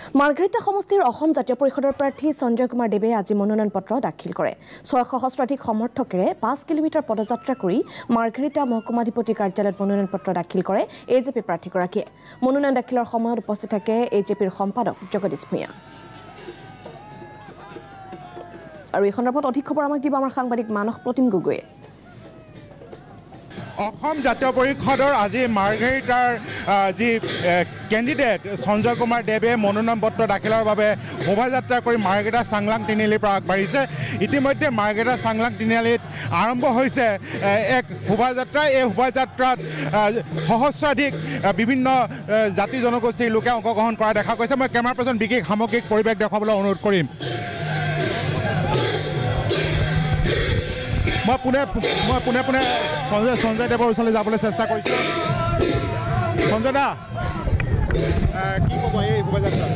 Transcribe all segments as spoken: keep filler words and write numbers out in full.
মাৰ্ঘেৰিটা সমষ্টিৰ অসম জাতীয় পৰিষদৰ প্ৰাৰ্থী সঞ্জয় কুমাৰ দেৱে আজি মনোনয়ন পত্ৰ দাখিল কৰে। ছয়শ সহস্ৰাধিক সমৰ্থকেৰে পাঁচ কিলোমিটাৰ পদযাত্ৰা কৰি মাৰ্ঘেৰিটা মহকুমাধিপতি কাৰ্যালয়ত মনোনয়ন পত্ৰ দাখিল কৰে এ জে পি প্ৰাৰ্থীগৰাকীয়ে। মনোনয়ন দাখিলৰ সময়ত উপস্থিত থাকে এ জে পিৰ সম্পাদক জগদীশ ভূঞা। আৰু এই সন্দৰ্ভত অধিক খবৰ আমাক দিব আমাৰ সাংবাদিক মানস প্ৰতিম গগৈয়ে। অসম জাতীয় পৰিষদৰ আজি মাৰ্ঘেৰিটাৰ যি কেণ্ডিডেট সঞ্জয় কুমাৰ দেৱে মনোনয়ন পত্ৰ দাখিলৰ বাবে শোভাযাত্ৰা কৰি মাৰ্ঘেৰিটা চাংলাং তিনিআলিৰ পৰা আগবাঢ়িছে। ইতিমধ্যে মাৰ্ঘেৰিটা চাংলাং তিনিআলিত আৰম্ভ হৈছে এক শোভাযাত্ৰা। এই শোভাযাত্ৰাত সহস্ৰাধিক বিভিন্ন জাতি জনগোষ্ঠীৰ লোকে অংশগ্ৰহণ কৰা দেখা গৈছে। মই কেমেৰা পাৰ্চন বিশেষ সামগ্ৰিক পৰিৱেশ দেখুৱাবলৈ অনুৰোধ কৰিম। মই পুনে মই পোনে পোনে সঞ্জয় সঞ্জয় দেৱৰ ওচৰলৈ যাবলৈ চেষ্টা কৰিছোঁ। সঞ্জয় দা কি ক'ব এই শোভাযাত্ৰা?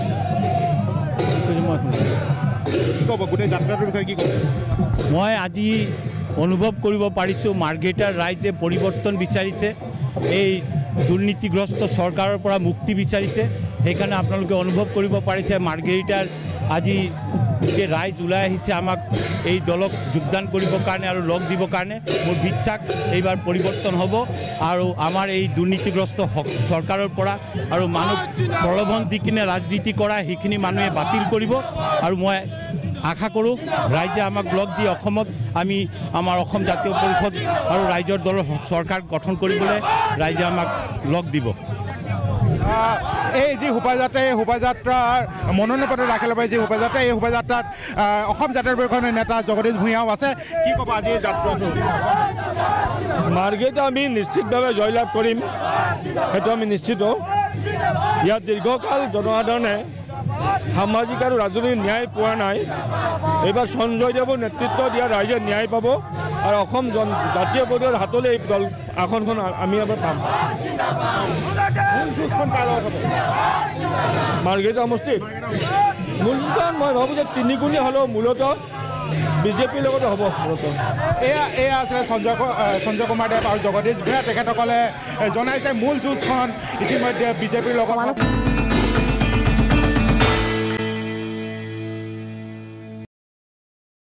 কি ক'ব গোটেই যাত্ৰাটোৰ বিষয়ে কি ক'ব? মই আজি অনুভৱ কৰিব পাৰিছোঁ মাৰ্ঘেৰিটাৰ ৰাইজে পৰিৱৰ্তন বিচাৰিছে, এই দুৰ্নীতিগ্ৰস্ত চৰকাৰৰ পৰা মুক্তি বিচাৰিছে। সেইকাৰণে আপোনালোকে অনুভৱ কৰিব পাৰিছে মাৰ্ঘেৰিটাৰ আজি গোটেই ৰাইজ ওলাই আহিছে আমাক এই দলক যোগদান কৰিবৰ কাৰণে আৰু লগ দিবৰ কাৰণে। মোৰ বিশ্বাস এইবাৰ পৰিৱৰ্তন হ'ব আৰু আমাৰ এই দুৰ্নীতিগ্ৰস্ত চৰকাৰৰ পৰা আৰু মানুহ প্ৰলোভন দি কিনে ৰাজনীতি কৰা সেইখিনি মানুহে বাতিল কৰিব। আৰু মই আশা কৰোঁ ৰাইজে আমাক লগ দি অসমত আমি আমাৰ অসম জাতীয় পৰিষদ আৰু ৰাইজৰ দলৰ চৰকাৰ গঠন কৰিবলৈ ৰাইজে আমাক লগ দিব। এই যি শোভাযাত্ৰা এই শোভাযাত্ৰাৰ মনোনয়ন পত্ৰ দাখিলৰ বাবে যি শোভাযাত্ৰা এই শোভাযাত্ৰাত অসম জাতীয় পৰিষদৰ নেতা জগদীশ ভূঞাও আছে। কি ক'ব আজি এই যাত্ৰাটো? মাৰ্ঘেৰিটা আমি নিশ্চিতভাৱে জয়লাভ কৰিম, সেইটো আমি নিশ্চিত। ইয়াত দীৰ্ঘকাল জনসাধাৰণে সামাজিক আৰু ৰাজনৈতিক ন্যায় পোৱা নাই। এইবাৰ সঞ্জয় দেৱৰ নেতৃত্ব দিয়া ৰাইজে ন্যায় পাব আৰু অসম জাতীয় পৰিষদৰ হাতলৈ এই দল আসনখন আমি এবাৰ পাম। মাৰ্ঘেৰিটা সমষ্টিত মূল যুঁজখন মই ভাবোঁ যে তিনিগুণীয়া হ'লেও মূলতঃ বিজেপিৰ লগতে হ'ব। মূলতঃ এয়া এয়া আছিলে সঞ্জয় সঞ্জয় কুমাৰ দেৱ আৰু জগদীশ ভূঞা। তেখেতসকলে জনাইছে মূল যুঁজখন ইতিমধ্যে বিজেপিৰ লগত